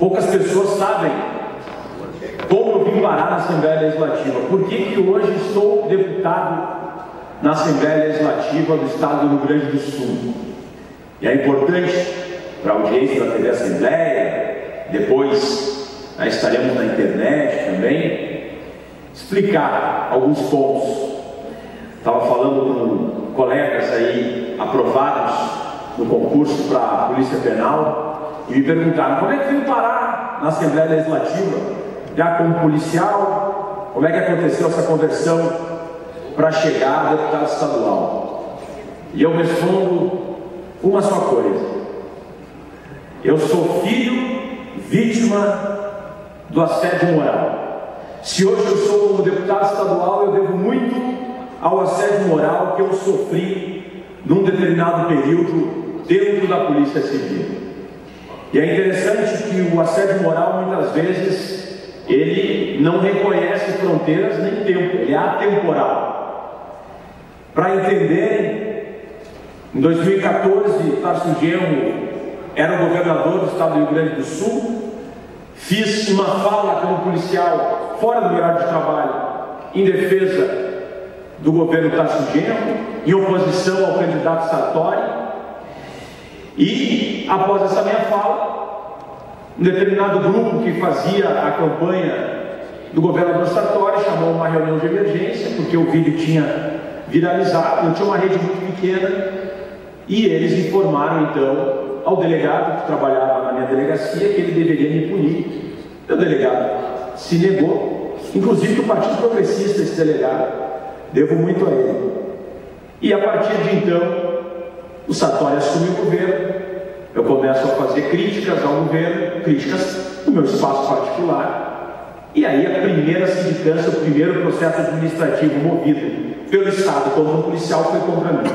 Poucas pessoas sabem como eu vim parar na Assembleia Legislativa. Por que hoje estou deputado na Assembleia Legislativa do Estado do Rio Grande do Sul? E é importante para a audiência da TV Assembleia, depois estaremos na internet também, explicar alguns pontos. Estava falando com colegas aí aprovados no concurso para a Polícia Penal e me perguntaram como é que veio parar na Assembleia Legislativa, já como policial, como é que aconteceu essa conversão para chegar a deputado estadual. E eu respondo uma só coisa: eu sou filho vítima do assédio moral. Se hoje eu sou como deputado estadual, eu devo muito ao assédio moral que eu sofri num determinado período dentro da Polícia Civil. E é interessante que o assédio moral, muitas vezes, ele não reconhece fronteiras nem tempo, ele é atemporal. Para entenderem, em 2014, Tarso Genro era o governador do estado do Rio Grande do Sul. Fiz uma fala como policial fora do meu horário de trabalho em defesa do governo Tarso Genro, em oposição ao candidato Sartori. E após essa minha fala, um determinado grupo que fazia a campanha do governador Sartori chamou uma reunião de emergência, porque o vídeo tinha viralizado. Eu tinha uma rede muito pequena e eles informaram então ao delegado que trabalhava na minha delegacia que ele deveria me punir. O delegado se negou, inclusive o Partido Progressista, esse delegado, devo muito a ele. E a partir de então, o Sartori assume o governo, eu começo a fazer críticas ao governo, críticas no meu espaço particular, e aí a primeira sindicância, o primeiro processo administrativo movido pelo Estado contra um policial foi contra mim.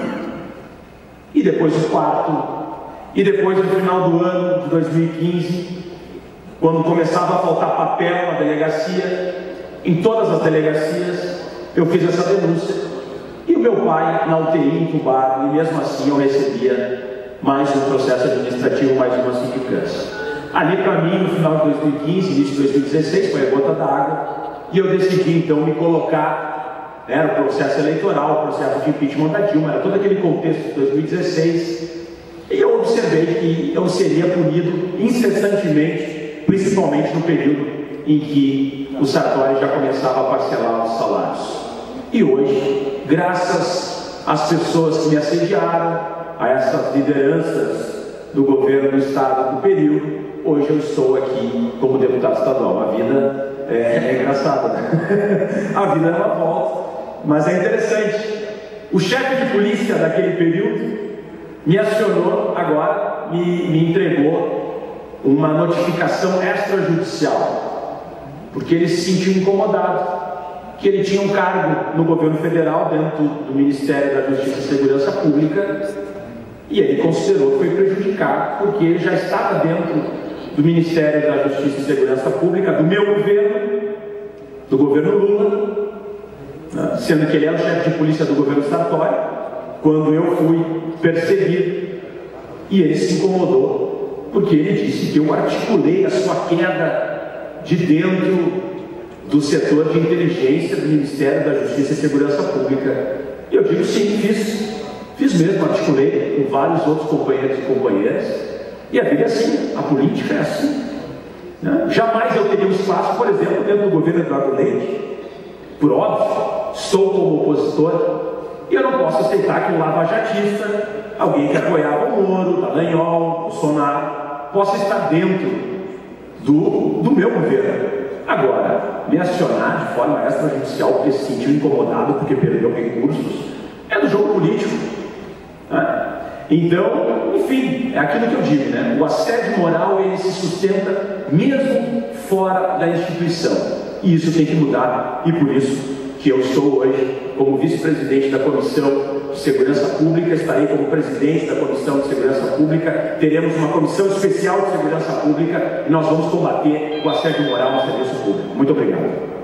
E depois o quarto, e depois no final do ano de 2015, quando começava a faltar papel na delegacia, em todas as delegacias, eu fiz essa denúncia. E o meu pai na UTI entubado, e mesmo assim eu recebia mais um processo administrativo, mais uma sindicância. Ali para mim, no final de 2015, início de 2016, foi a gota d'água, e eu decidi então me colocar, era o processo eleitoral, o processo de impeachment da Dilma, era todo aquele contexto de 2016, e eu observei que eu seria punido incessantemente, principalmente no período em que o Sartori já começava a parcelar os salários. E hoje, graças às pessoas que me assediaram, a essas lideranças do governo do Estado do período, hoje eu estou aqui como deputado estadual. A vida é engraçada, né? A vida é uma volta, mas é interessante. O chefe de polícia daquele período me acionou agora, me entregou uma notificação extrajudicial, porque ele se sentiu incomodado, que ele tinha um cargo no governo federal dentro do Ministério da Justiça e Segurança Pública, e ele considerou que foi prejudicado, porque ele já estava dentro do Ministério da Justiça e Segurança Pública, do meu governo, do governo Lula, né? Sendo que ele era o chefe de polícia do governo Sartori, quando eu fui perseguido, e ele se incomodou, porque ele disse que eu articulei a sua queda de dentro do setor de inteligência do Ministério da Justiça e Segurança Pública. E eu digo sim, fiz mesmo, articulei com vários outros companheiros e companheiras, e a vida é assim, a política é assim, né? Jamais eu teria um espaço, por exemplo, dentro do governo Eduardo Leite, por óbvio, estou como opositor, e eu não posso aceitar que um lavajatista, alguém que apoiava o Moro, Dallagnol, Bolsonaro, possa estar dentro do meu governo. Agora, me acionar de forma extrajudicial porque se sentiu incomodado, porque perdeu recursos, é do jogo político, né? Então, enfim, é aquilo que eu digo, né? O assédio moral, ele se sustenta mesmo fora da instituição, e isso tem que mudar, e por isso que eu estou hoje como vice-presidente da Comissão de Segurança Pública, estarei como presidente da Comissão de Segurança Pública, teremos uma comissão especial de segurança pública e nós vamos combater o assédio moral no serviço público. Muito obrigado.